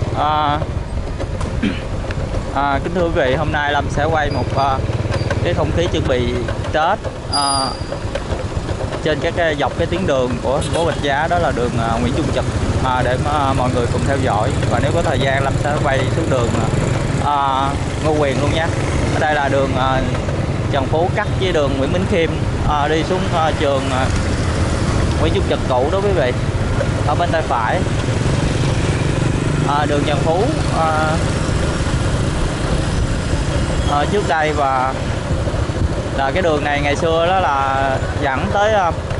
À, kính thưa quý vị, hôm nay Lâm sẽ quay một cái không khí chuẩn bị Tết trên các dọc cái tuyến đường của thành phố Rạch Giá, đó là đường Nguyễn Trung Trực, để mọi người cùng theo dõi. Và nếu có thời gian Lâm sẽ quay xuống đường Ngô Quyền luôn nhé. Ở đây là đường Trần Phú cắt với đường Nguyễn Bính Khiêm đi xuống trường Nguyễn Trung Trực cũ đó quý vị. Ở bên tay phải đường Trần Phú trước đây, và là cái đường này ngày xưa đó là dẫn tới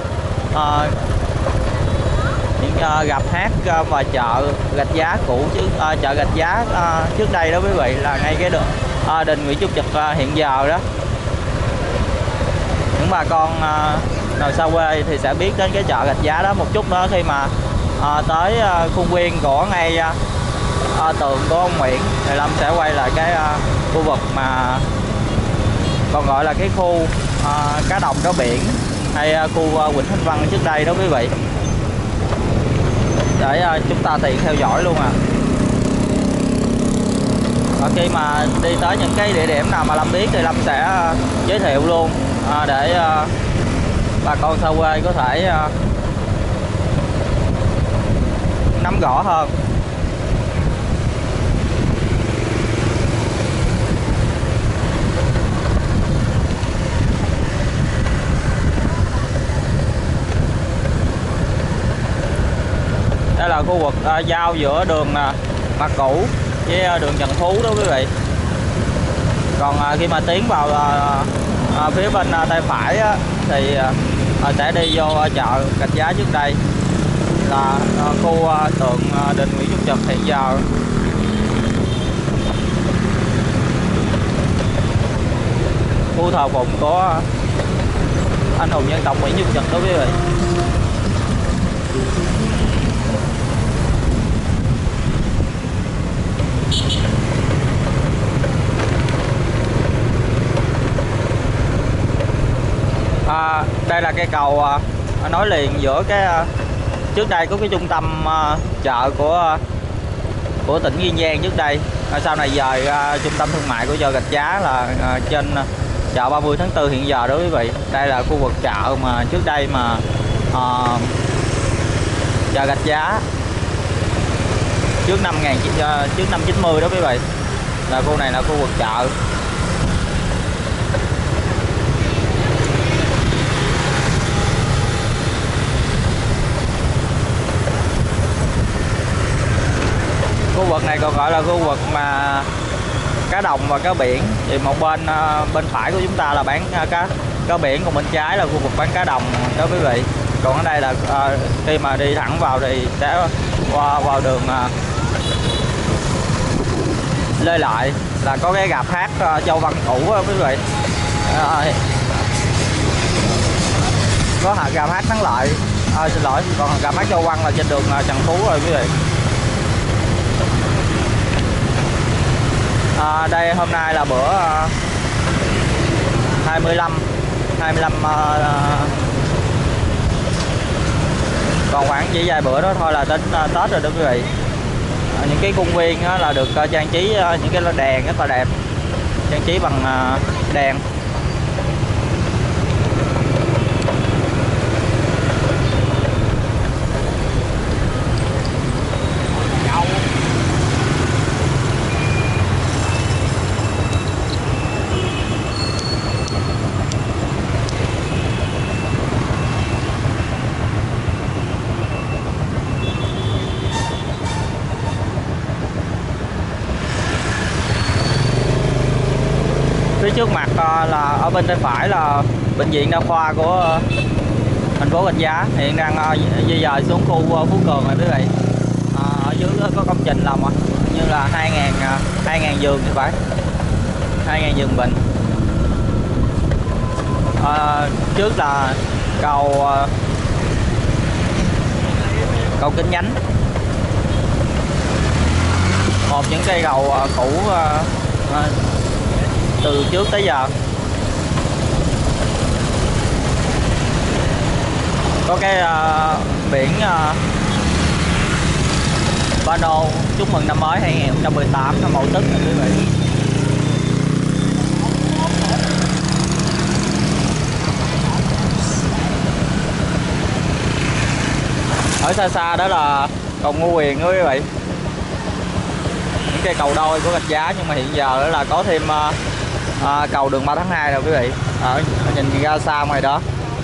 những gặp hát và chợ Rạch Giá cũ, chứ chợ Rạch Giá trước đây đó quý vị, là ngay cái đường đình Nguyễn Trung Trực hiện giờ đó. Những bà con nào xa quê thì sẽ biết đến cái chợ Rạch Giá đó một chút nữa, khi mà tới khuôn viên của ngay tường của ông Nguyễn thì Lâm sẽ quay lại cái khu vực mà còn gọi là cái khu cá đồng cá biển, hay khu Vịnh Thanh Văn trước đây đó quý vị, để chúng ta tiện theo dõi luôn Và khi mà đi tới những cái địa điểm nào mà Lâm biết thì Lâm sẽ giới thiệu luôn, để bà con xa quê có thể nắm rõ hơn. Đây là khu vực giao giữa đường Mạc Cũ với đường Trần Phú đó quý vị. Còn khi mà tiến vào phía bên tay phải thì sẽ đi vô chợ Rạch Giá trước đây, là khu tượng đình Nguyễn Trung Trực hiện giờ. Khu thờ phụng của anh hùng dân tộc Nguyễn Trung Trực đó quý vị. Đây là cây cầu nối liền giữa cái trước đây có cái trung tâm chợ của tỉnh Kiên Giang trước đây, sau này dời trung tâm thương mại của chợ Rạch Giá là trên chợ 30 tháng 4 hiện giờ đó quý vị. Đây là khu vực chợ mà trước đây mà chợ Rạch Giá trước năm 90 đó quý vị, là khu này là khu vực chợ. Khu vực này còn gọi là khu vực mà cá đồng và cá biển. Thì một bên phải của chúng ta là bán cá biển, còn bên trái là khu vực bán cá đồng đó quý vị. Còn ở đây là khi mà đi thẳng vào thì sẽ vào đường Lê Lợi, là có cái rạp hát Châu Văn cũ đó quý vị. Có rạp hát Thắng Lợi, xin lỗi, còn rạp hát Châu Văn là trên đường Trần Phú rồi quý vị. Đây hôm nay là bữa 25 còn khoảng chỉ vài bữa đó thôi là đến Tết rồi đó quý vị. Những cái công viên là được trang trí những cái đèn rất là đẹp, trang trí bằng đèn. Phía trước mặt là ở bên tay phải là bệnh viện đa khoa của thành phố Rạch Giá, hiện đang di dời xuống khu Phú Cường này quý vị. Ở dưới có công trình làm như là 2.000 giường thì phải, 2.000 giường bệnh. Trước là cầu Kính Nhánh, một những cây cầu cũ từ trước tới giờ. Có cái biển pano chúc mừng năm mới 2018 năm Mậu Tuất nè quý vị. Ở xa xa đó là cầu Ngô Quyền đó quý vị, những cây cầu đôi của Rạch Giá, nhưng mà hiện giờ đó là có thêm cầu đường 3 tháng 2 rồi quý vị. Nhìn ra xa ngoài đó.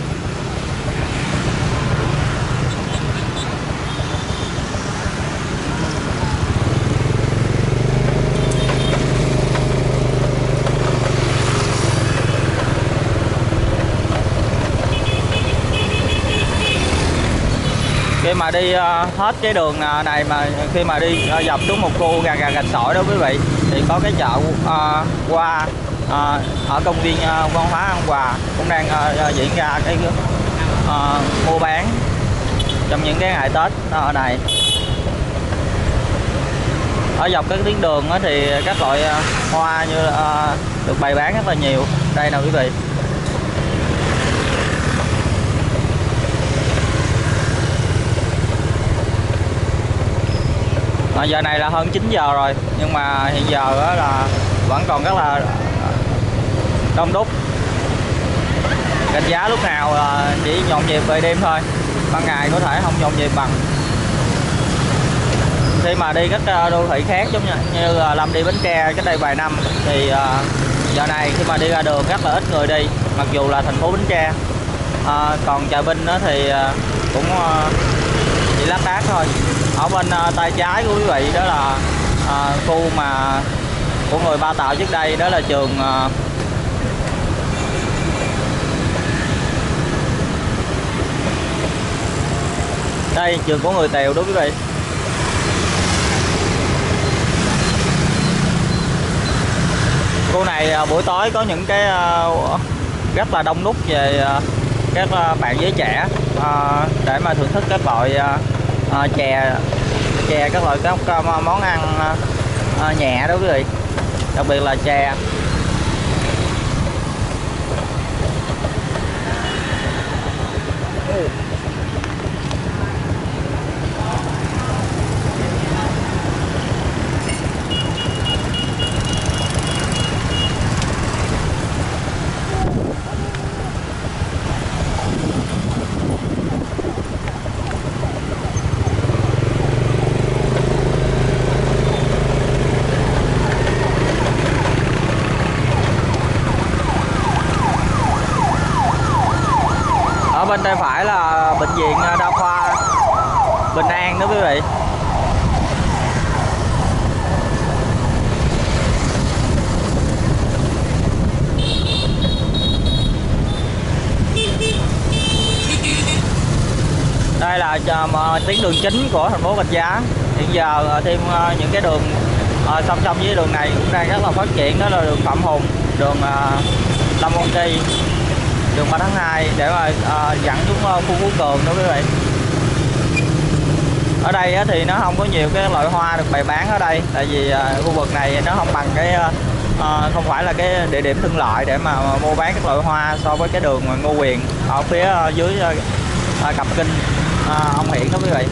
Khi mà đi hết cái đường này, mà khi mà đi dọc xuống một khu Gạch Sỏi đó quý vị, thì có cái chợ qua ở công viên văn hóa An Hòa cũng đang diễn ra cái mua bán trong những cái ngày Tết ở này. Ở dọc các tuyến đường thì các loại hoa như được bày bán rất là nhiều. Đây nè quý vị. Giờ này là hơn 9 giờ rồi, nhưng mà hiện giờ đó là vẫn còn rất là đông đúc. Rạch Giá lúc nào chỉ nhộn nhịp về đêm thôi, ban ngày có thể không nhộn nhịp bằng. Khi mà đi các đô thị khác giống như Lâm đi Bến Tre cách đây vài năm thì giờ này khi mà đi ra đường rất là ít người đi, mặc dù là thành phố Bến Tre. Còn Trà Vinh thì cũng chỉ lác đác thôi. Ở bên tay trái của quý vị đó là khu mà của người Ba Tàu trước đây, đó là trường đây, trường của người Tèo đó quý vị. Khu này buổi tối có những cái rất là đông đúc về các bạn giới trẻ để mà thưởng thức các loại chè các loại các món ăn nhẹ đó quý vị, đặc biệt là chè. Bên tay phải là bệnh viện đa khoa Bình An đó quý vị. Đây là tuyến đường chính của thành phố Rạch Giá. Hiện giờ thêm những cái đường song song với đường này cũng đang rất là phát triển, đó là đường Phạm Hùng, đường Lâm Môn Kỳ, đường 3 tháng 2 để mà dẫn xuống khu Phú Cường đó quý vị. Ở đây thì nó không có nhiều cái loại hoa được bày bán ở đây, tại vì khu vực này nó không bằng cái không phải là cái địa điểm thương lợi để mà mua bán các loại hoa so với cái đường Ngô Quyền ở phía dưới cặp kinh ông Hiển đó quý vị.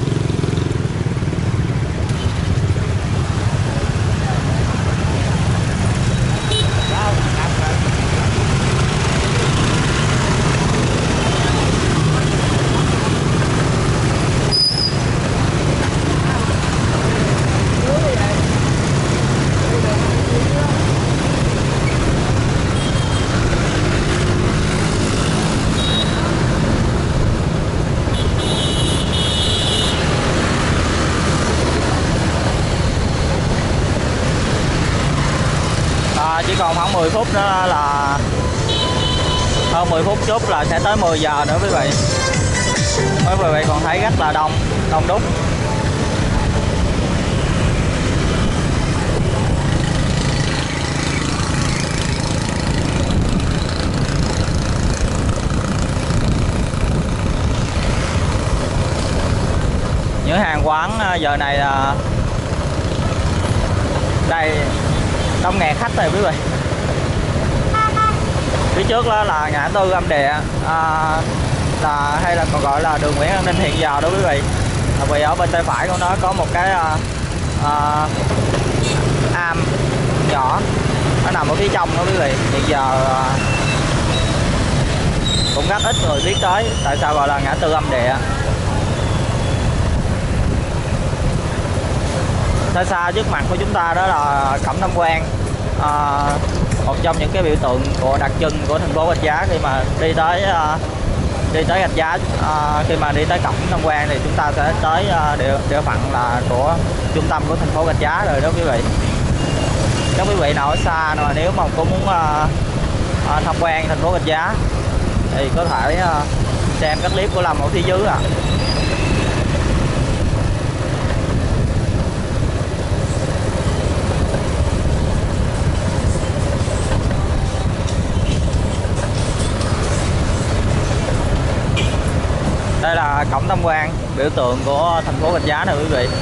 Chỉ còn khoảng 10 phút nữa là hơn 10 phút chút là sẽ tới 10 giờ nữa quý vị. Quý vị còn thấy rất là đông đúc. Những hàng quán giờ này là đây đông nghẹt khách rồi quý vị. Phía trước đó là ngã tư Âm Địa là hay là còn gọi là đường Nguyễn An Ninh hiện giờ đó quý vị. Vì ở bên tay phải của nó có một cái uh, am nhỏ, nó nằm ở phía trong đó quý vị. Hiện giờ cũng rất ít người biết tới. Tại sao gọi là ngã tư âm địa? Xa xa trước mặt của chúng ta đó là Cẩm Nam Quan, một trong những cái biểu tượng của đặc trưng của thành phố Rạch Giá. Khi mà đi tới Rạch Giá, khi mà đi tới Cẩm Nam Quan thì chúng ta sẽ tới địa phận là của trung tâm của thành phố Rạch Giá rồi đó quý vị. Các quý vị nào ở xa mà nếu mà có muốn tham quan thành phố Rạch Giá thì có thể xem các clip của Lâm ở phía dưới ạ. Đây là cổng tham quan, biểu tượng của thành phố Rạch Giá này quý vị.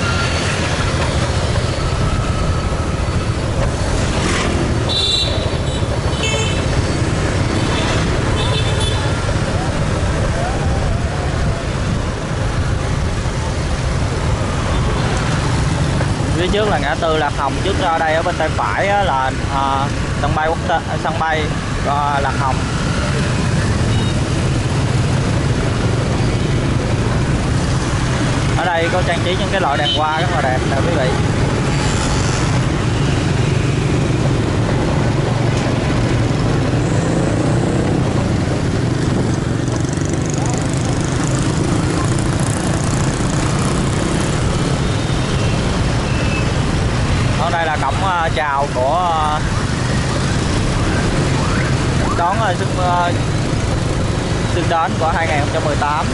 Phía trước là ngã tư Lạc Hồng, trước ra đây ở bên tay phải là sân bay Lạc Hồng. Ở đây có trang trí những cái loại đèn hoa rất là đẹp nè quý vị. Ở đây là cổng chào của đón sương đến của 2018.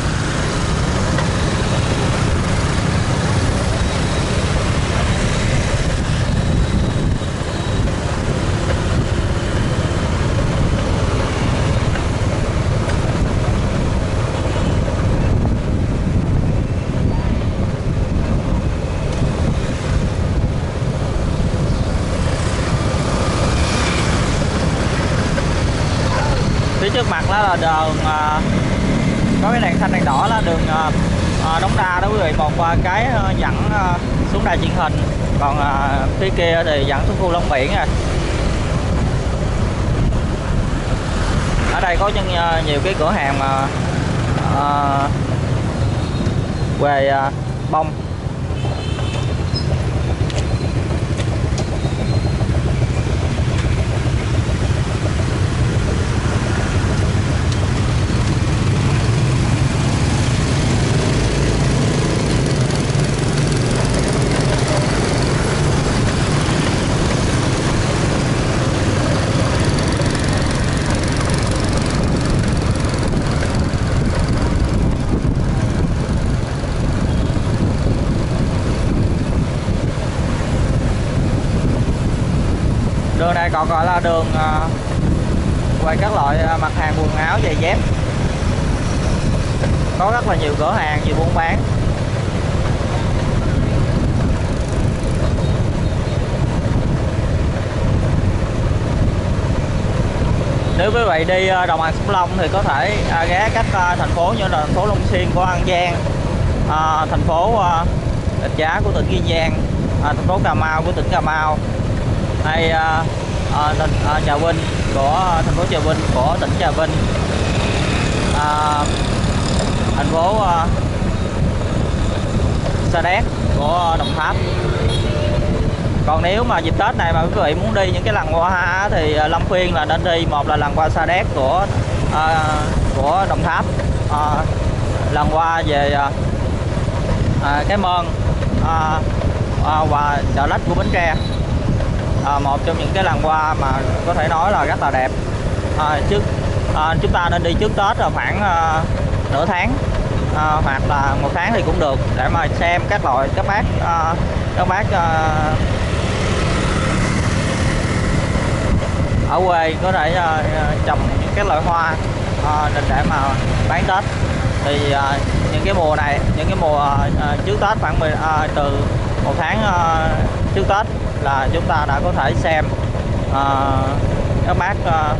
Phía trước mặt đó là đường có cái đèn xanh đèn đỏ là đường Đống Đa đó quý vị, một cái dẫn xuống đài truyền hình, còn phía kia thì dẫn xuống khu Long Biển rồi. Ở đây có nhiều cái cửa hàng mà về bông. Đường này còn gọi là đường quay các loại mặt hàng quần áo, giày dép. Có rất là nhiều cửa hàng, nhiều buôn bán. Nếu quý vị đi đồng bằng Sông Long thì có thể ghé các thành phố như là thành phố Long Xuyên của An Giang, thành phố Rạch Giá của tỉnh Kiên Giang, thành phố Cà Mau của tỉnh Cà Mau, hay Trà Vinh của thành phố Trà Vinh của tỉnh Trà Vinh, thành phố Sa Đéc của Đồng Tháp. Còn nếu mà dịp Tết này mà quý vị muốn đi những cái làng hoa thì Lâm khuyên là nên đi, một là làng hoa Sa Đéc của Đồng Tháp, làng hoa về Cái Mơn và chợ Lách của Bến Tre. Một trong những cái làng hoa mà có thể nói là rất là đẹp. Chúng ta nên đi trước Tết là khoảng nửa tháng hoặc là một tháng thì cũng được, để mà xem các loại các bác ở quê có thể trồng những cái loại hoa để mà bán Tết. Thì những cái mùa này, những cái mùa trước Tết khoảng từ một tháng trước Tết là chúng ta đã có thể xem các bác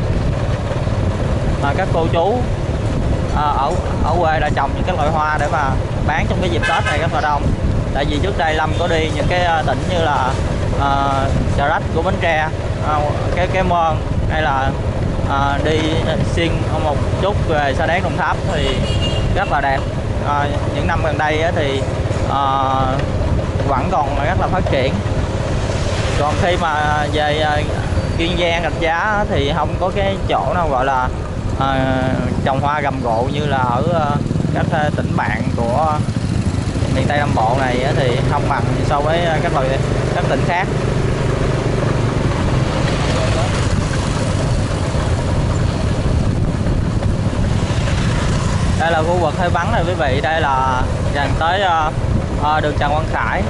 các cô chú ở quê đã trồng những cái loại hoa để mà bán trong cái dịp Tết này rất là đông. Tại vì trước đây Lâm có đi những cái tỉnh như là Chợ Rách của Bến Tre, cái Mơn, hay là đi xuyên một chút về Sa Đéc Đồng Tháp thì rất là đẹp. Những năm gần đây thì vẫn còn rất là phát triển. Còn khi mà về Kiên Giang, Rạch Giá thì không có cái chỗ nào gọi là trồng hoa rầm rộ như là ở các tỉnh bạn của miền Tây Nam Bộ này, thì không bằng so với các tỉnh khác. Đây là khu vực hơi vắng này quý vị. Đây là dần tới đường Trần Quang Khải,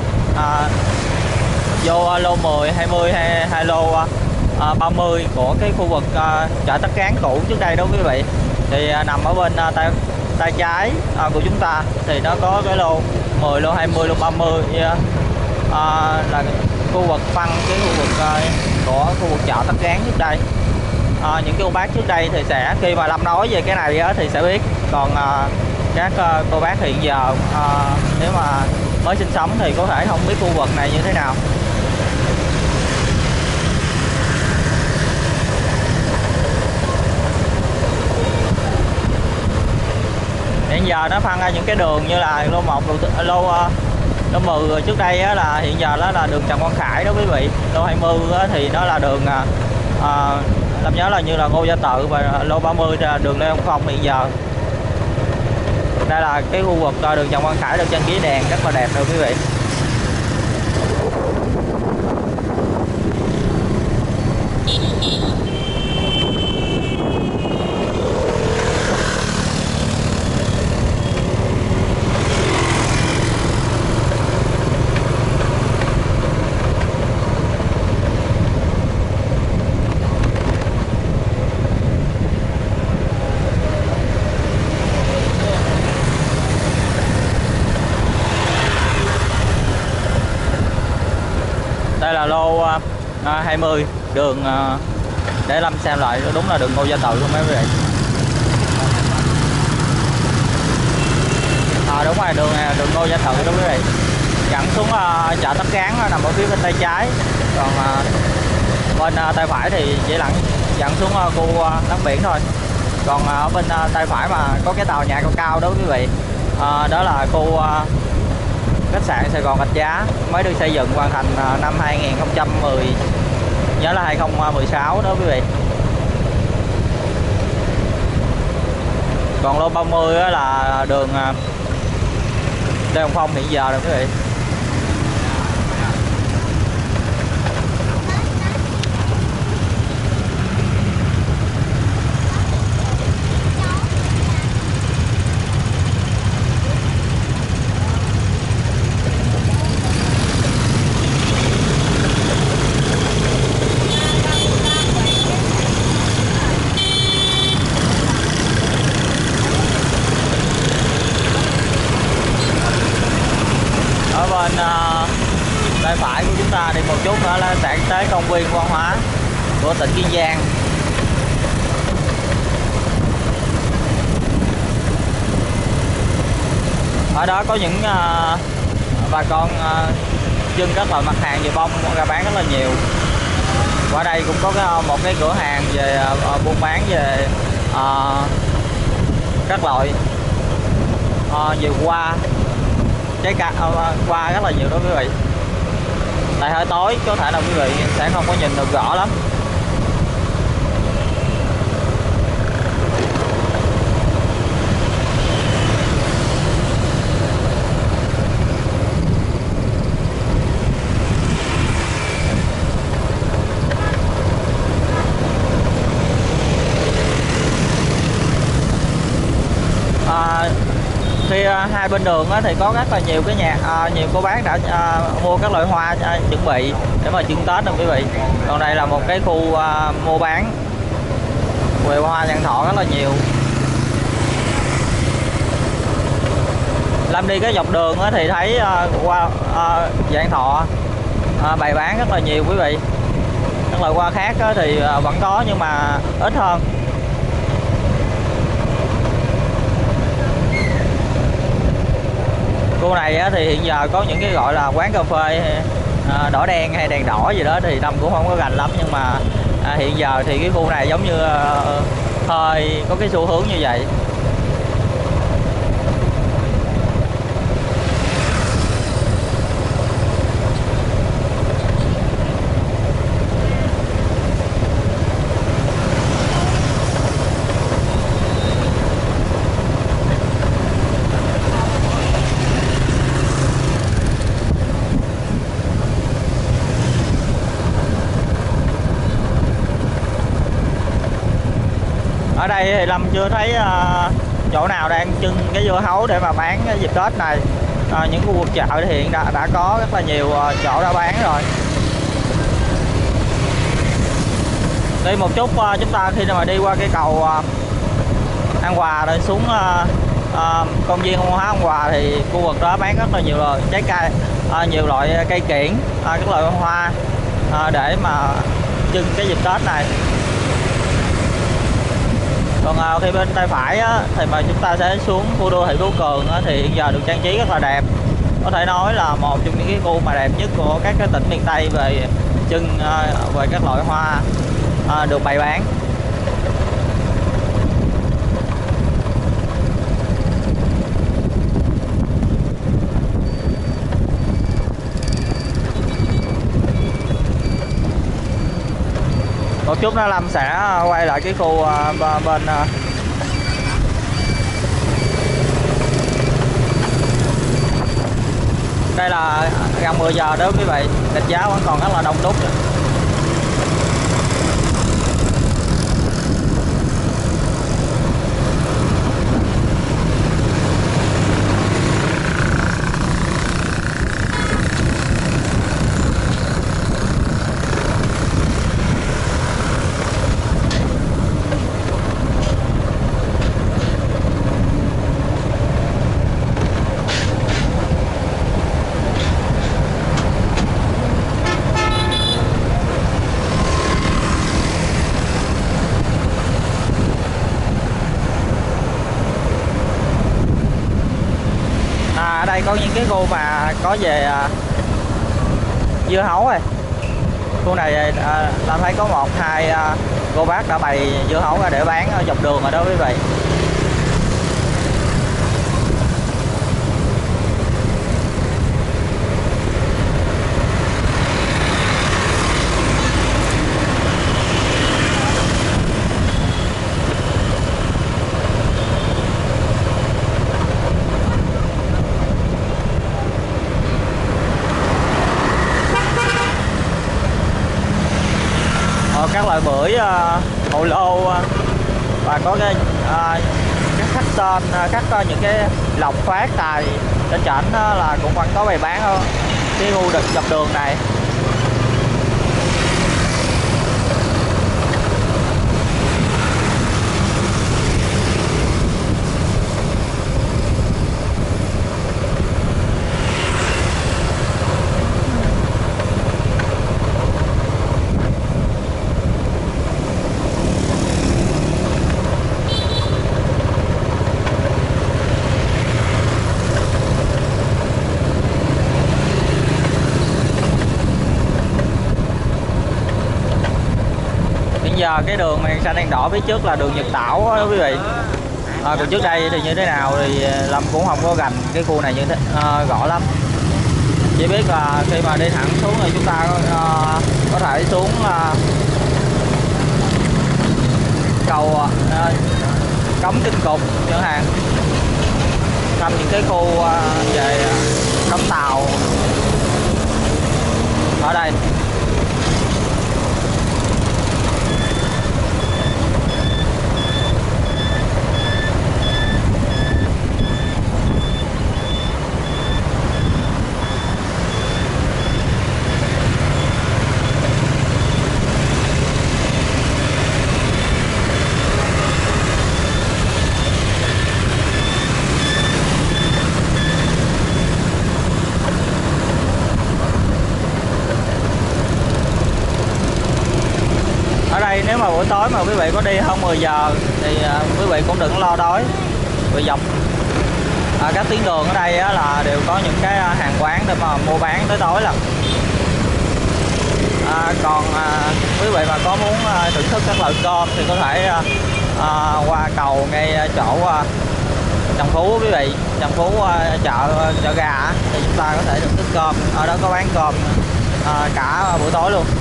vô lô 10, 20 hay lô 30 của cái khu vực chợ Tất Cán cũ trước đây đó quý vị. Thì nằm ở bên tay trái của chúng ta thì nó có cái lô 10, lô 20, lô 30 là khu vực phân cái khu vực của khu vực chợ Tất Cán trước đây. Những cái cô bác trước đây thì sẽ, khi mà Lâm nói về cái này thì sẽ biết. Còn các cô bác hiện giờ nếu mà mới sinh sống thì có thể không biết khu vực này như thế nào. Hiện giờ nó phân ra những cái đường như là lô 1, lô 10 trước đây là hiện giờ đó là đường Trần Quang Khải đó quý vị. Lô 20 thì nó là đường Lâm nhớ là như là Ngô Gia Tự, và lô 30 là đường Lê Hồng Phong hiện giờ. Đây là cái khu vực đường Trần Quang Khải được trang trí đèn rất là đẹp rồi quý vị. Đây là lô 20 đường để Lâm xem lại đúng là đường Ngô Gia Tự không mấy quý vị. Đúng rồi, đường này là đường Ngô Gia Tự đó quý vị. Dẫn xuống chợ Tất Cán nằm ở phía bên tay trái. Còn bên tay phải thì chỉ dẫn xuống khu Láng Biển thôi. Còn ở bên tay phải mà có cái tòa nhà cao cao đó quý vị, đó là khu khách sạn Sài Gòn Rạch Giá, mới được xây dựng hoàn thành năm 2010, nhớ là 2016 đó quý vị. Còn lô 30 là đường Lê Hồng Phong hiện giờ rồi quý vị. Bên tay phải của chúng ta đi một chút nữa là sẽ tới công viên văn hóa của tỉnh Kiên Giang. Ở đó có những bà con trưng các loại mặt hàng về bông ra bán rất là nhiều. Qua đây cũng có một cái cửa hàng về buôn bán về các loại về hoa, trái cây, qua rất là nhiều đó quý vị. Tại hơi tối có thể là quý vị sẽ không có nhìn được rõ lắm. Khi hai bên đường thì có rất là nhiều cái nhiều cô bác đã mua các loại hoa chuẩn bị để mà trưng Tết đó quý vị. Còn đây là một cái khu mua bán về hoa Vạn Thọ rất là nhiều. Lâm đi cái dọc đường thì thấy hoa Vạn Thọ bày bán rất là nhiều quý vị. Các loại hoa khác thì vẫn có nhưng mà ít hơn. Khu này á, thì hiện giờ có những cái gọi là quán cà phê đỏ đen hay đèn đỏ gì đó thì Lâm cũng không có gành lắm, nhưng mà hiện giờ thì cái khu này giống như hơi có cái xu hướng như vậy. Ở đây thì Lâm chưa thấy chỗ nào đang trưng cái dưa hấu để mà bán cái dịp Tết này. Những khu vực chợ thì hiện đã có rất là nhiều chỗ đã bán rồi. Đi một chút chúng ta khi mà đi qua cái cầu An Hòa rồi xuống công viên văn hóa An Hòa thì khu vực đó bán rất là nhiều loại trái cây, nhiều loại cây kiểng, các loại hoa để mà trưng cái dịp Tết này. Còn khi bên tay phải á, thì mà chúng ta sẽ xuống khu đô thị Phú Cường á, thì hiện giờ được trang trí rất là đẹp. Có thể nói là một trong những cái khu mà đẹp nhất của các cái tỉnh miền Tây về trưng về các loại hoa được bày bán. Một chút nữa Lâm sẽ quay lại cái khu bên đây là gần 10 giờ đó quý vị, Rạch Giá vẫn còn rất là đông đúc. Ở đây có những cái khu mà có về dưa hấu này. Khu này ta thấy có một hai cô bác đã bày dưa hấu ra để bán ở dọc đường rồi đó quý vị. Các loại bưởi hồ lô và có cái các khách tên các những cái lọc phát tài trên trển là cũng vẫn có bày bán ở cái khu dọc đường này. Giờ cái đường đèn xanh đèn đỏ phía trước là đường Nhật Tảo đó quý vị. Còn trước đây thì như thế nào thì Lâm cũng không có gành cái khu này như thế rõ lắm. Chỉ biết là khi mà đi thẳng xuống thì chúng ta có thể xuống cầu Cống Kinh Cục chẳng hạn, thăm những cái khu về đóng tàu ở đây. Nếu mà buổi tối mà quý vị có đi hơn 10 giờ thì quý vị cũng đừng lo đói. Vì các tuyến đường ở đây á, là đều có những cái hàng quán để mà mua bán tới tối lận. Còn quý vị mà có muốn thưởng thức các loại cơm thì có thể qua cầu ngay chỗ Trần Phú quý vị, Trần Phú chợ gà thì chúng ta có thể thưởng thức cơm, ở đó có bán cơm cả buổi tối luôn.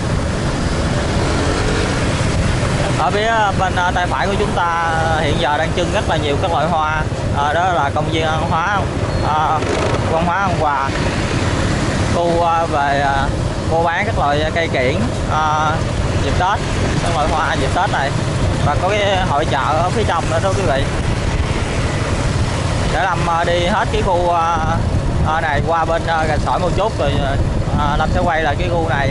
Ở phía bên tay phải của chúng ta hiện giờ đang trưng rất là nhiều các loại hoa, đó là công viên văn hóa An Hòa, khu về mua bán các loại cây kiển dịp Tết, các loại hoa dịp Tết này, và có cái hội chợ ở phía trong nữa đó quý vị. Để Lâm đi hết cái khu này qua bên Gành Sỏi một chút rồi Lâm sẽ quay lại cái khu này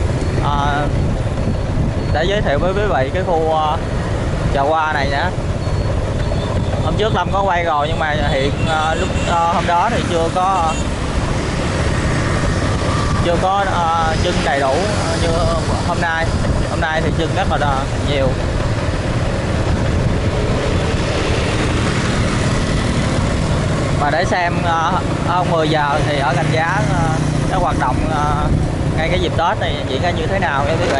để giới thiệu với quý vị cái khu chợ hoa này nữa. Hôm trước Lâm có quay rồi nhưng mà hiện lúc hôm đó thì chưa có trưng đầy đủ như hôm nay. Hôm nay thì trưng rất là nhiều. Và để xem hơn 10 giờ thì ở Gành Giá cái hoạt động ngay cái dịp Tết này diễn ra như thế nào nha quý vị.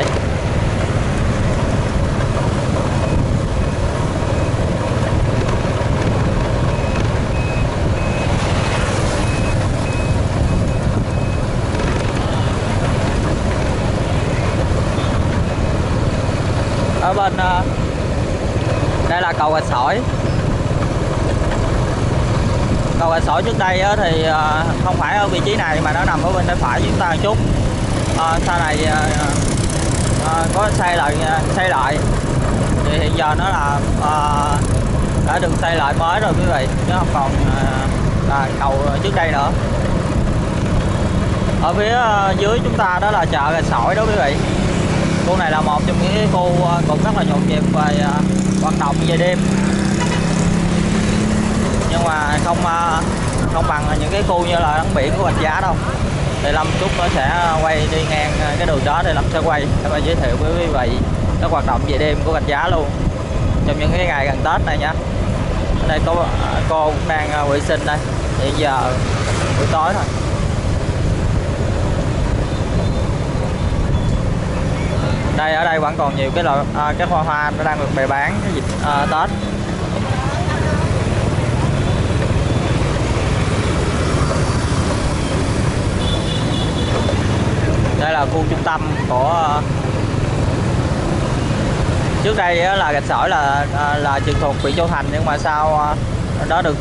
Ở bên đây là cầu Gành Sỏi. Cầu Gành Sỏi trước đây thì không phải ở vị trí này mà nó nằm ở bên tay phải chúng ta một chút. Sau này có xây lại thì hiện giờ nó là đã được xây lại mới rồi quý vị, chứ không còn là cầu trước đây nữa. Ở phía dưới chúng ta đó là chợ Gành Sỏi đó quý vị. Khu này là một trong những cái khu cũng rất là nhộn nhịp về hoạt động về đêm, nhưng mà không bằng những cái khu như là Ấn Biển của Gành Giá đâu. Thì Lâm chút nó sẽ quay đi ngang cái đường đó thì Lâm sẽ quay để mà giới thiệu với quý vị các hoạt động về đêm của Gành Giá luôn trong những cái ngày gần Tết này nha. Ở đây có cô cũng đang vệ sinh đây, hiện giờ buổi tối thôi. Ở đây vẫn còn nhiều cái loại các hoa nó đang được bày bán cái dịp Tết. Đây là khu trung tâm của trước đây là Gành Sỏi là trực thuộc huyện Châu Thành, nhưng mà sau đó được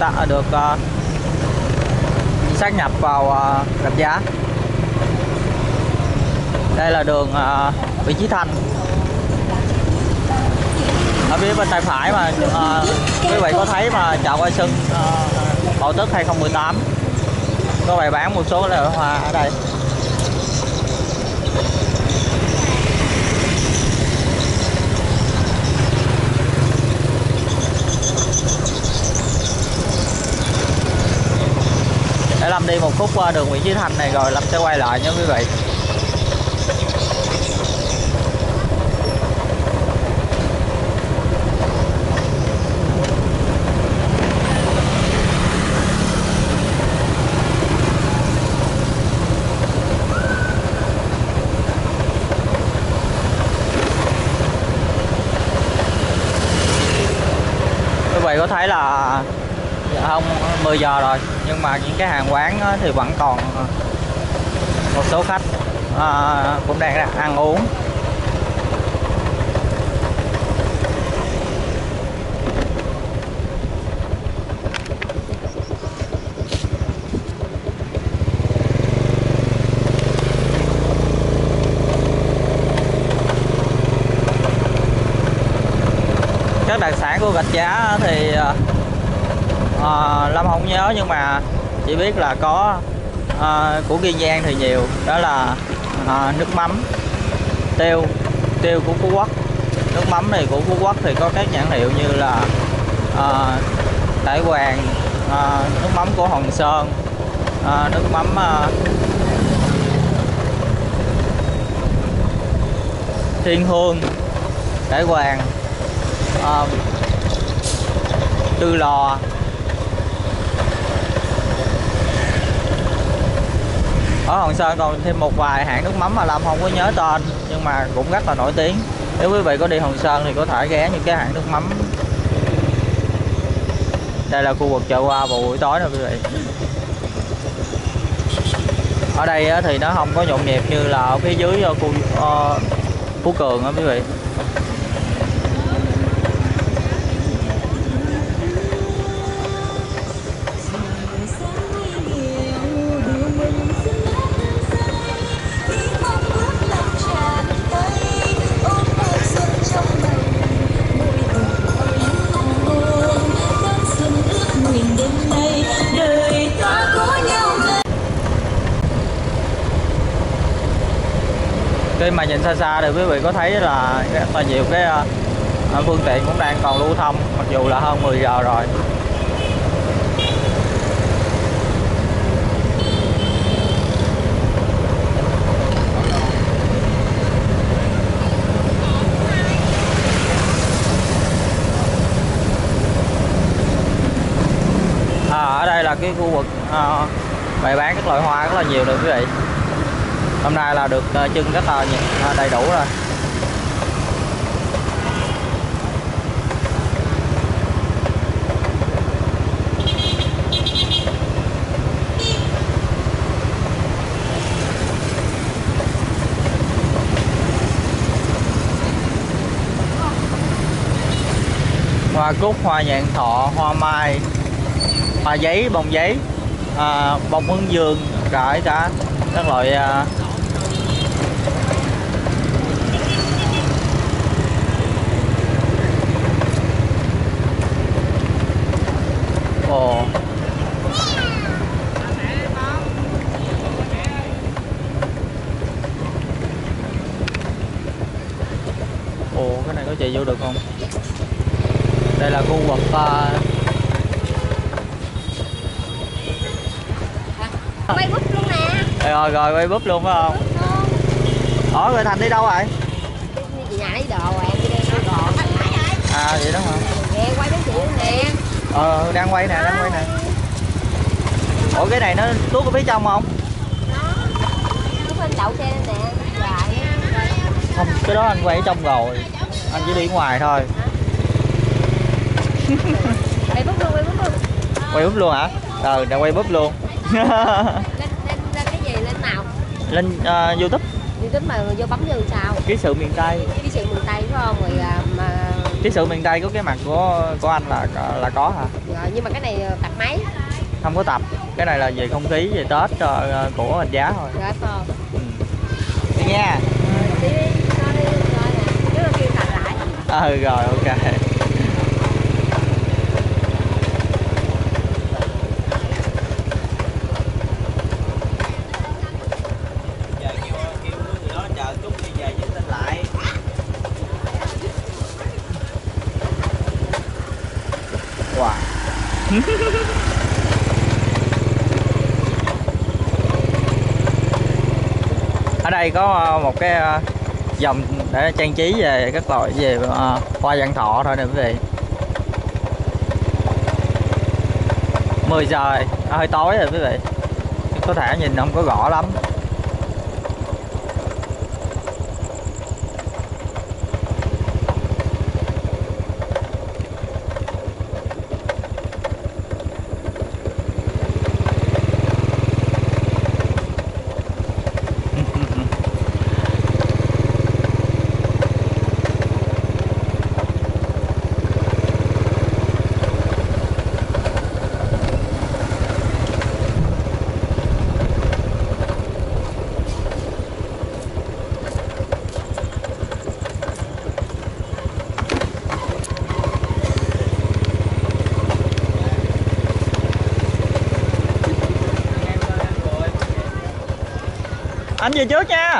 sát nhập vào Gành Giá. Đây là đường Nguyễn Chí Thanh. Ở phía bên tay phải mà quý vị có thấy mà chợ Hoa Xuân Mậu Tuất 2018 có bày bán một số loại hoa ở đây. Để Lâm đi một khúc qua đường Nguyễn Chí Thanh này rồi Lâm sẽ quay lại nha quý vị. Quý vị có thấy là không 10 giờ rồi nhưng mà những cái hàng quán thì vẫn còn một số khách cũng đang ăn uống. Các đặc sản của Gành Giá thì Lâm không nhớ, nhưng mà chỉ biết là có của Kiên Giang thì nhiều, đó là nước mắm tiêu của Phú Quốc. Nước mắm này của Phú Quốc thì có các nhãn hiệu như là Đại Hoàng, nước mắm của Hòn Sơn, nước mắm Thiên Hương, Đại Hoàng, Tư Lò, Ở Hòn Sơn còn thêm một vài hãng nước mắm mà Lâm không có nhớ tên nhưng mà cũng rất là nổi tiếng. Nếu quý vị có đi Hòn Sơn thì có thể ghé những cái hãng nước mắm. Đây là khu vực chợ hoa vào buổi tối nè quý vị. Ở đây thì nó không có nhộn nhịp như là ở phía dưới khu Phú Cường đó quý vị. Khi mà nhìn xa xa thì quý vị có thấy là rất là nhiều cái phương tiện cũng đang còn lưu thông mặc dù là hơn 10 giờ rồi. Ở đây là cái khu vực bày bán các loại hoa rất là nhiều nè quý vị. Hôm nay là được trưng rất là đầy đủ rồi. Hoa cúc, hoa nhạn thọ, hoa mai, hoa giấy, bông giấy, bông hướng dương, cả các loại cái này có chạy vô được không? Đây là khu vực quay búp luôn nè. Rồi quay búp luôn phải không? Rồi Thành đi đâu rồi? Chị nhà lấy đồ rồi, em đi đây đồ. Vậy đó hả? Nè, quay với chị nè. Đang quay nè, đang quay nè. Ủa cái này nó tuốt ở phía trong không? Nó bên đậu xe nè. Dài. Không, cái đó anh quay ở trong rồi. Anh chỉ đi ngoài thôi. Quay búp luôn, quay búp luôn. Quay búp luôn hả? Đang quay búp luôn. lên cái gì, lên nào? Lên YouTube. YouTube mà vô bấm vô sao? Ký sự miền Tây. Ký sự miền Tây phải không? Rồi mà Ký sự miền Tây có cái mặt của anh là có hả? rồi, nhưng mà cái này tập mấy? Không có tập. Cái này là về không khí, về Tết của Hành Giá thôi. Rồi phải không? Đi nha. Đi coi nè. Chứ là kêu tập lại. Rồi ok. Wow. Ở đây có một cái dòng để trang trí về các loại về hoa vạn thọ thôi nè quý vị. 10 giờ rồi, hơi tối rồi quý vị. Có thể nhìn không có rõ lắm. Anh về trước nha.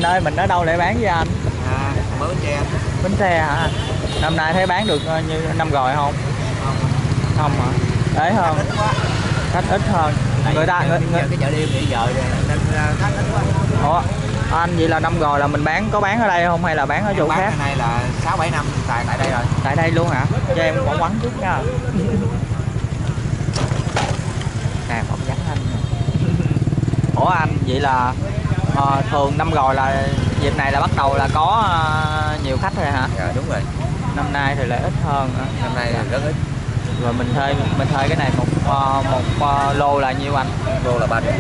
ơi, mình ở đâu để bán với anh? Mới Bến Tre. Bến Tre hả? Năm nay thấy bán được như năm rồi không? Không. Không hả? Đấy hơn. Ít quá. Khách ít hơn. Người ta cái chợ đêm hiện giờ nên khách ít quá. Ủa, anh vậy là năm rồi là mình có bán ở đây không hay là bán ở chỗ bán khác? Cái này là 6-7 năm tại đây rồi. Tại đây luôn hả? Cho em phỏng vấn chút nha. Nè, phỏng vấn anh. Ủa anh, vậy là thường năm rồi là dịp này là bắt đầu là có nhiều khách rồi hả? Dạ đúng rồi. Năm nay thì lại ít hơn hả? Năm nay thì rất ít. Rồi mình thuê cái này một lô là nhiêu anh? Lô là 3 triệu.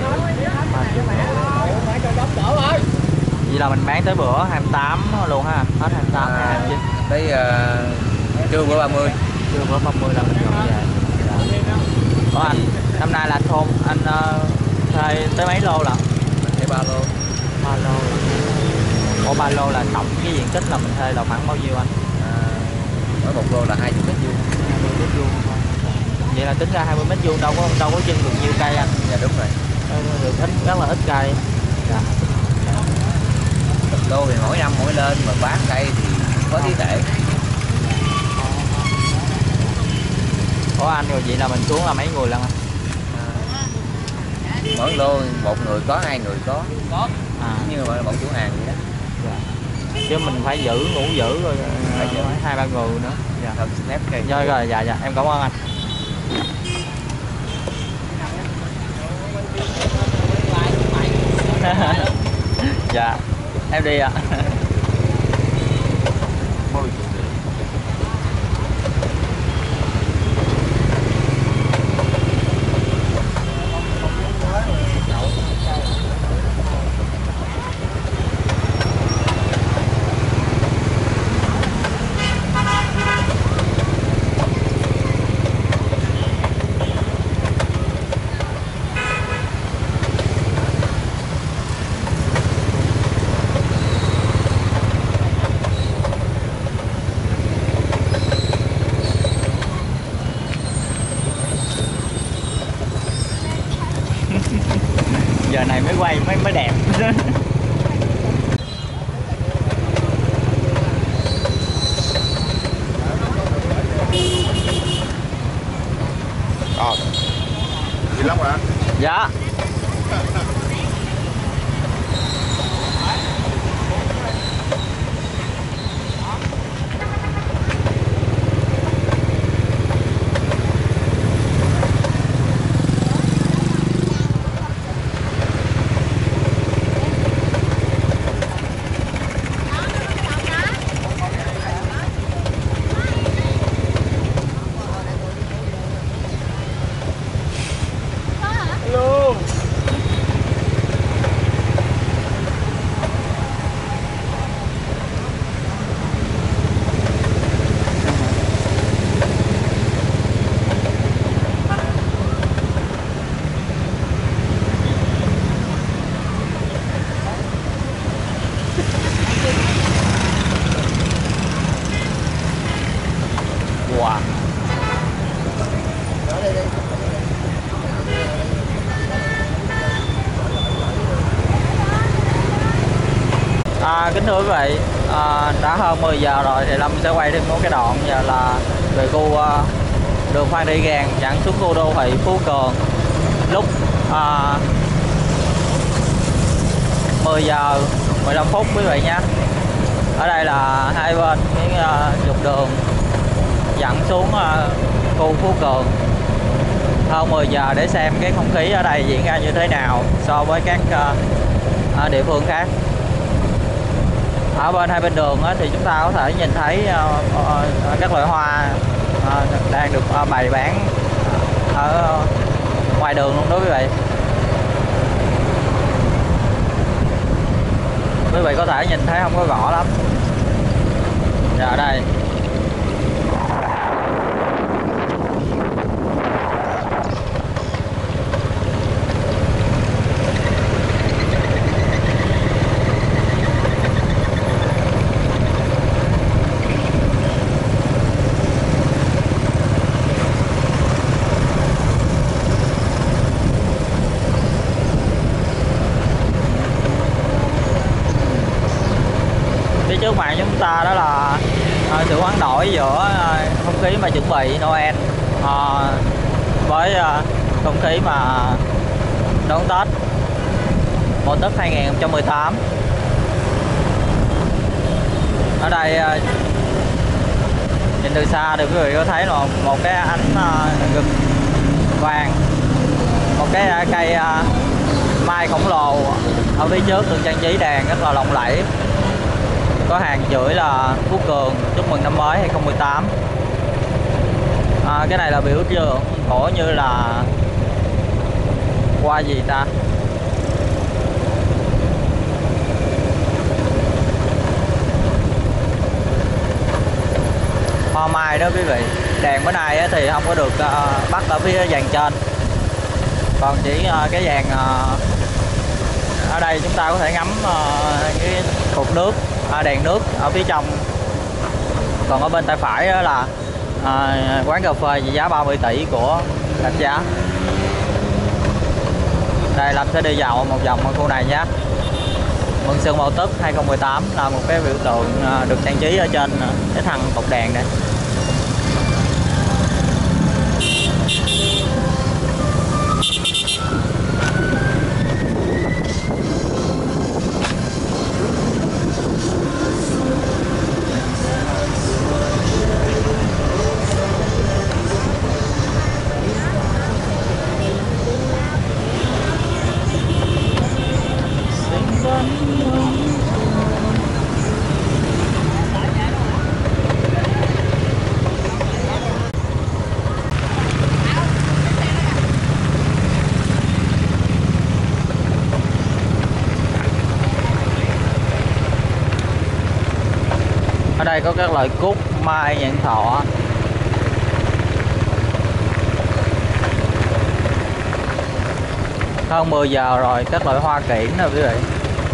Vậy là mình bán tới bữa 28 luôn ha, hết 28 hay 29. Tới trưa bữa 30. Trưa bữa 30 là mình dọn về. Ủa anh, năm nay là anh thuê tới mấy lô là? Mình thấy 3 lô. 3 lô. Ủa 3 lô là tổng cái diện tích là mình thuê là khoảng bao nhiêu anh? Mỗi một lô là 20 mét vuông. 20 mét vuông. Vậy là tính ra 20 mét vuông đâu có trưng được nhiêu cây anh? Dạ đúng rồi. Được ít, rất là ít cây. Dạ. Lô thì mỗi năm mỗi lên mà bán cây thì có tí tệ. Ủa anh, rồi vậy là mình xuống là mấy người lần anh? Mỗi lô một người có, 2 người có. Nhưng mà một chủ hàng vậy đó. Dạ. Chứ mình phải ngủ giữ rồi Phải 2-3 người nữa. Dạ. Thật snap cây. Rồi, dạ em cảm ơn anh. Dạ em đi ạ. Giờ này mới quay mới đẹp. Gì lắm hả? Dạ. Wow. Kính thưa quý vị, đã hơn 10 giờ rồi thì Lâm sẽ quay thêm một cái đoạn giờ là về khu đường Phan Đi Gàng dẫn xuống khu đô thị Phú Cường lúc 10 giờ 15 phút quý vị nha. Ở đây là hai bên cái trục đường dẫn xuống khu Phú Cường hơn 10 giờ để xem cái không khí ở đây diễn ra như thế nào so với các địa phương khác. Ở bên hai bên đường thì chúng ta có thể nhìn thấy các loại hoa đang được bày bán ở ngoài đường luôn đó quý vị. Quý vị có thể nhìn thấy không có rõ lắm. Dạ ở đây ta đó là sự hoán đổi giữa không khí mà chuẩn bị Noel với không khí mà đón Tết Mậu Tuất 2018. Ở đây nhìn từ xa thì quý vị có thấy là một cái ánh rực vàng, một cái cây mai khổng lồ ở phía trước được trang trí đèn rất là lộng lẫy. Có hàng chửi là Phú Cường chúc mừng năm mới 2018. Cái này là biểu tượng cổ như là hoa gì ta, hoa mai đó quý vị. Đèn bữa nay thì không có được bắt ở phía dàn trên, còn chỉ cái dàn ở đây chúng ta có thể ngắm cái cột nước, đèn nước ở phía trong. Còn ở bên tay phải đó là quán cà phê trị giá 30 tỷ của Rạch Giá. Đây Lâm sẽ đi dạo một vòng ở khu này nhé. Mừng Xuân Mậu Tuất 2018 là một cái biểu tượng được trang trí ở trên cái thân cột đèn này. Ở đây có các loại cúc, mai, nhãn thọ. Hơn 10 giờ rồi, các loại hoa kiển nè quý vị.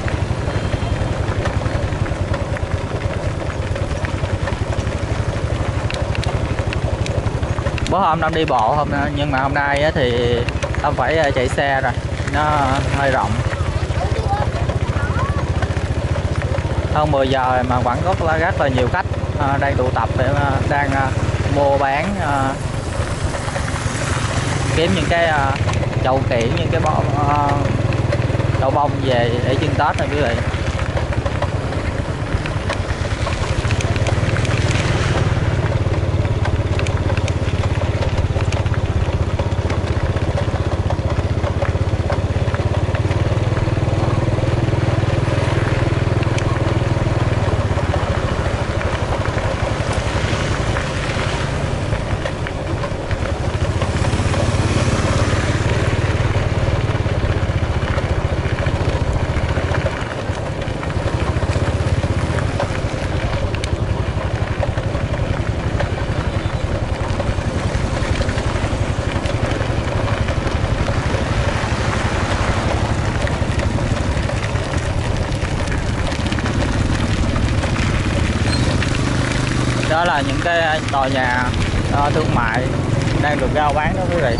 Bữa hôm Nam đi bộ nhưng mà hôm nay thì Tâm phải chạy xe rồi, nó hơi rộng. Hơn 10 giờ mà vẫn có rất là nhiều khách đang tụ tập để đang mua bán, kiếm những cái chậu kiển, những cái chậu bông về để trưng Tết này quý vị. Đó là những cái tòa nhà thương mại đang được rao bán đó quý vị.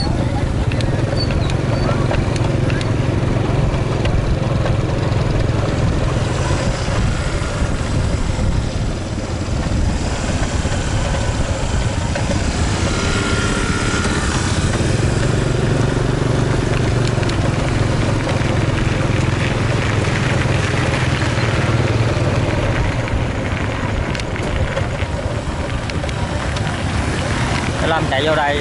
Lâm chạy vô đây.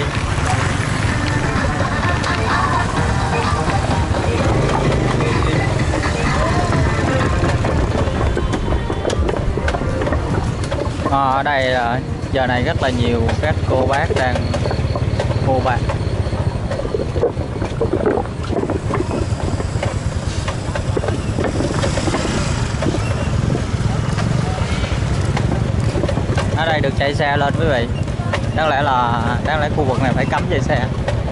Ở đây giờ này rất là nhiều các cô bác đang mua bán. Ở đây được chạy xe lên quý vị. Đáng lẽ khu vực này phải cấm chạy xe.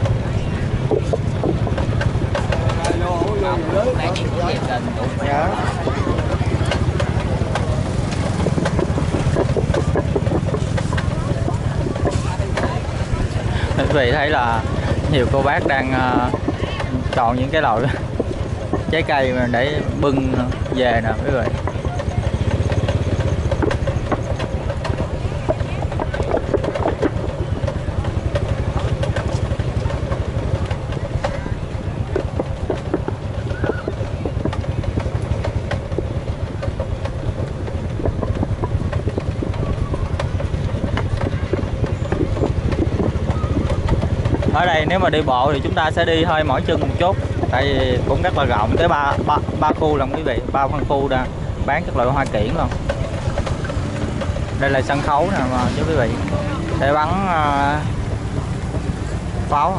Quý vị thấy là nhiều cô bác đang chọn những cái loại trái cây mà để bưng về nè quý vị. ở đây nếu mà đi bộ thì chúng ta sẽ đi hơi mỏi chân một chút, tại vì cũng rất là rộng, tới ba khu luôn quý vị, 3 phân khu đã bán các loại hoa kiển luôn. Đây là sân khấu nè mà chứ quý vị, để bắn pháo.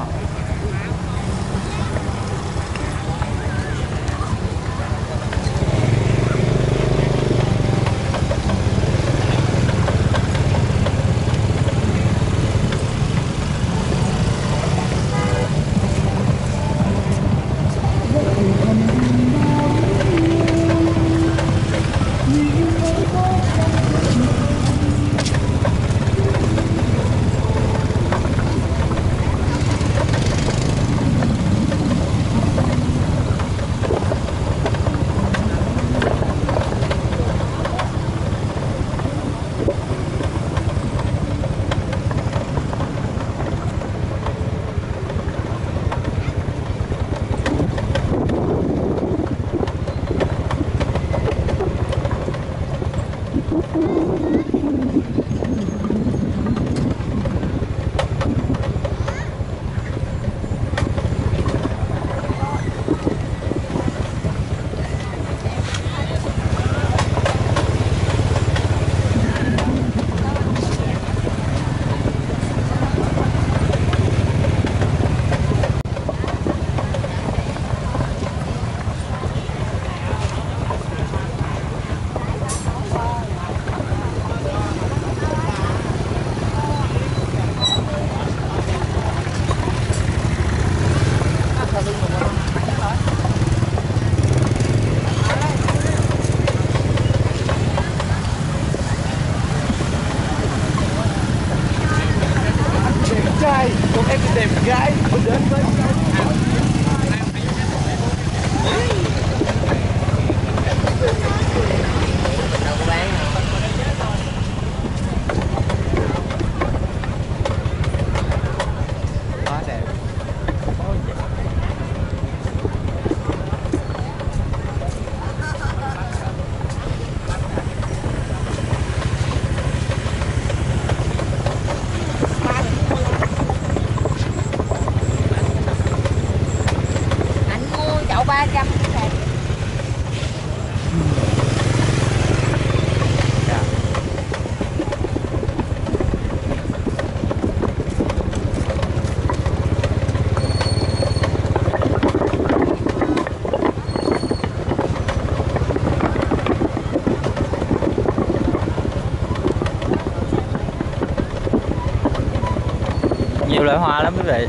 Nhiều loại hoa lắm quý vị.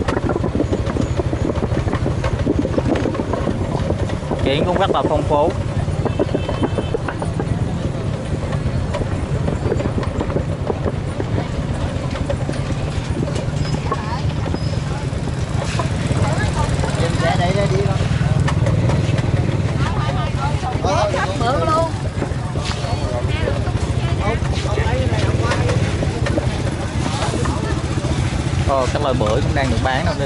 Kiển cũng rất là phong phú. Mượn luôn. Ồ, các loại bưởi cũng đang được bán đâu đây.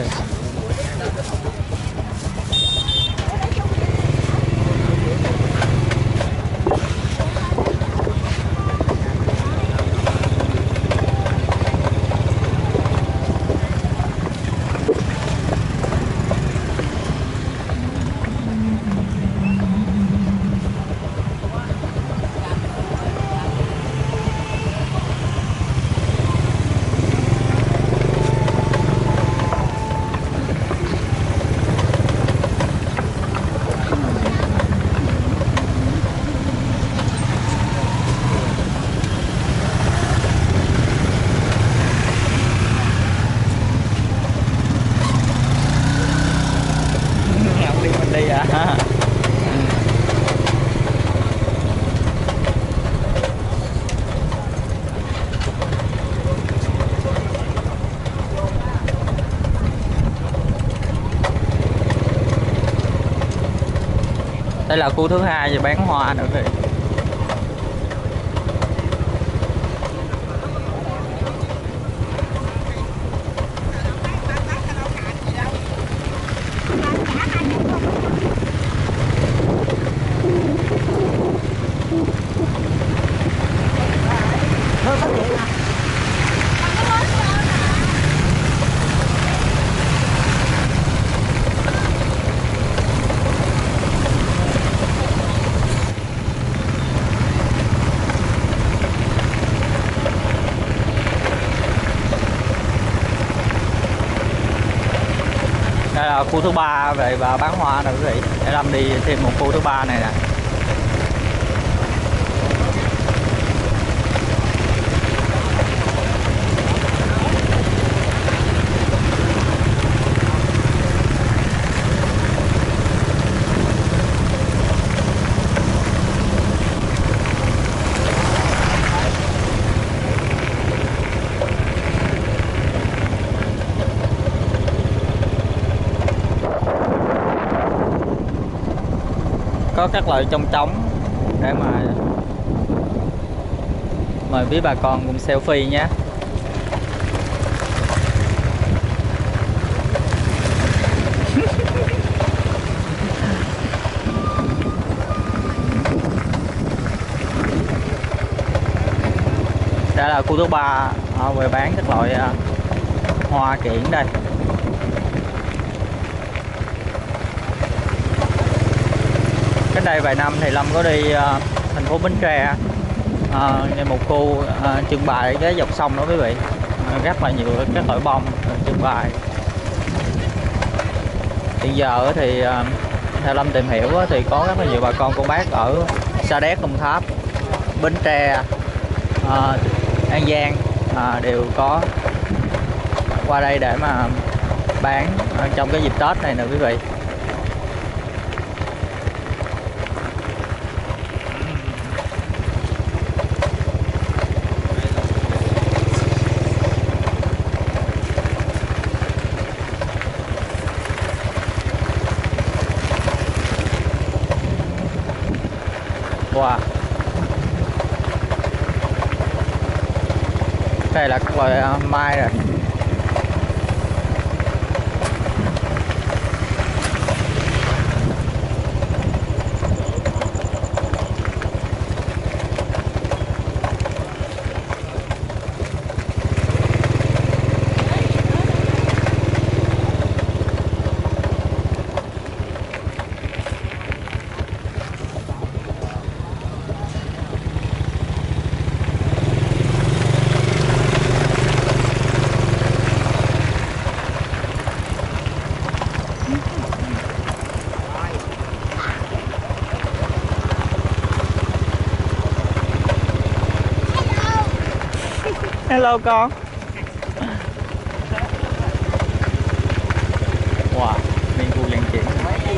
Đi à. Đây là khu thứ hai về bán hoa nữa kìa. Đây là khu thứ ba về và bán hoa nè quý vị. Để Lâm đi thêm một khu thứ ba này nè. Có các loại trong trống để mà mời quý bà con cùng selfie nhé. Đây là khu thứ ba về bán các loại hoa kiển đây. Cách đây vài năm thì Lâm có đi thành phố Bến Tre, một khu trưng bày cái dọc sông đó quý vị, rất là nhiều các loại bông trưng bày. Hiện giờ thì theo Lâm tìm hiểu thì có rất là nhiều bà con cô bác ở Sa Đéc, Đồng Tháp, Bến Tre, An Giang đều có qua đây để mà bán trong cái dịp Tết này nè quý vị. Wow. Đây là các loại mai rồi. Hello con. Wow, Liên Khu Văn Triển.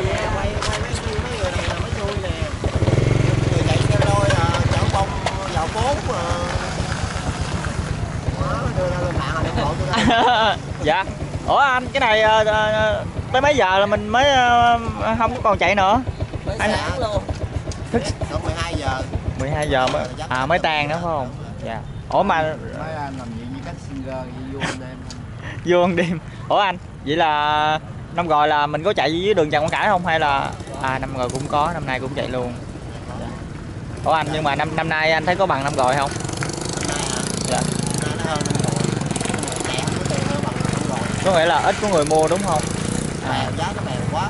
Dạ. Ủa anh, cái này tới mấy giờ là mình mới không còn chạy nữa? Anh luôn. Thức 12 giờ. 12 giờ mới mới tan nữa phải không? Dạ. Ủa mà Mấy anh làm gì như các singer vô đêm. vô đêm. Ủa anh, vậy là năm rồi là mình có chạy dưới đường Trần Quang Khải không hay là năm rồi cũng có, năm nay cũng chạy luôn. Ủa anh, nhưng mà năm nay anh thấy có bằng năm rồi không? Dạ. Có nghĩa là ít có người mua đúng không? Giá nó bèo quá.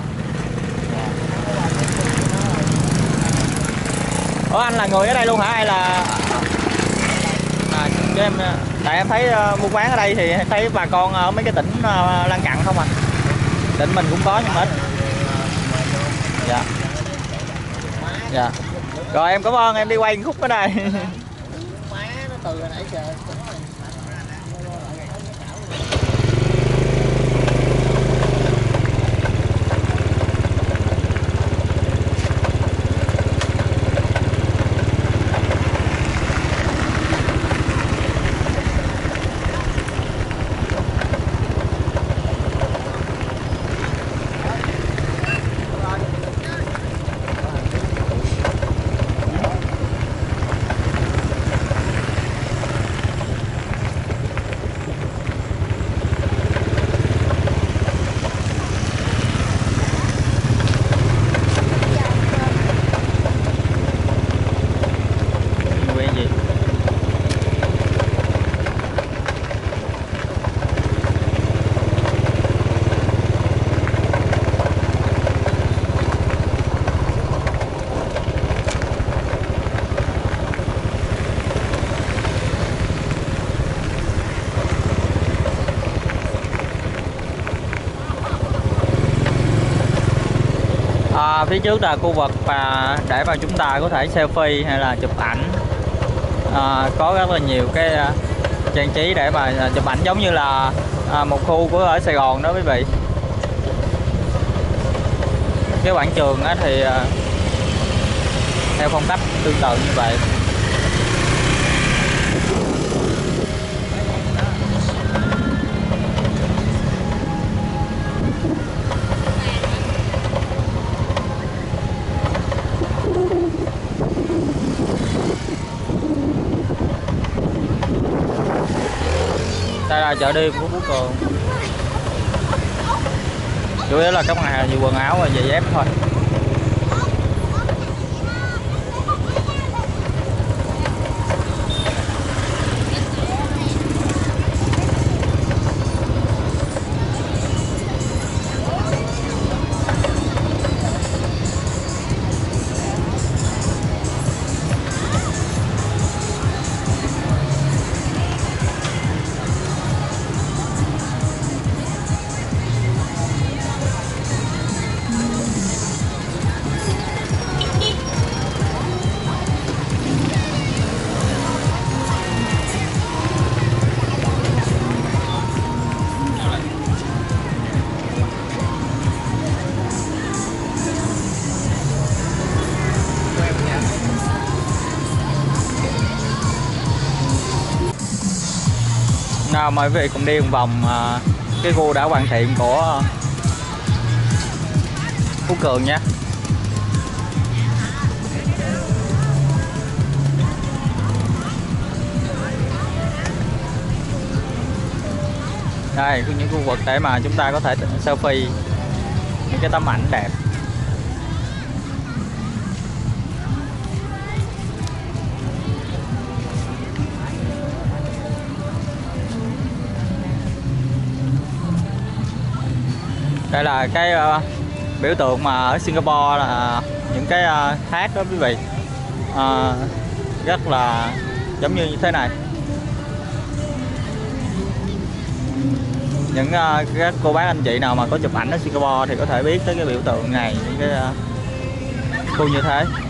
Ủa anh là người ở đây luôn hả hay là chứ em, tại em thấy buôn bán ở đây thì thấy bà con ở mấy cái tỉnh lân cận không à? Tỉnh mình cũng có nhưng mà ít. Dạ. Dạ. Rồi em cảm ơn, em đi quay một khúc ở đây. Phía trước là khu vực mà để mà chúng ta có thể selfie hay là chụp ảnh. Có rất là nhiều cái trang trí để mà chụp ảnh, giống như là một khu của ở Sài Gòn đó quý vị. Cái quảng trường á thì theo phong cách tương tự như vậy. Đây là chợ đêm của Phú Cường. Chủ yếu là các mặt hàng như quần áo và giày dép thôi. Nào mời quý vị cùng đi một vòng cái khu đã hoàn thiện của Phú Cường nha. Đây những khu vực để mà chúng ta có thể selfie những cái tấm ảnh đẹp. Đây là cái biểu tượng mà ở Singapore là những cái thác đó quý vị, rất là giống như thế này. Những các cô bác anh chị nào mà có chụp ảnh ở Singapore thì có thể biết tới cái biểu tượng này, những cái khu như thế.